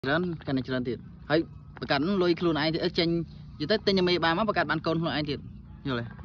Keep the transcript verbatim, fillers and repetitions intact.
ច្រើនកាន់តែច្រើនទៀតហើយប្រកាសលុយខ្លួនឯងទៀតចេញនិយាយទៅទិញមេបានមកប្រកាសបានកូនខ្លួនឯងទៀតយល់ទេ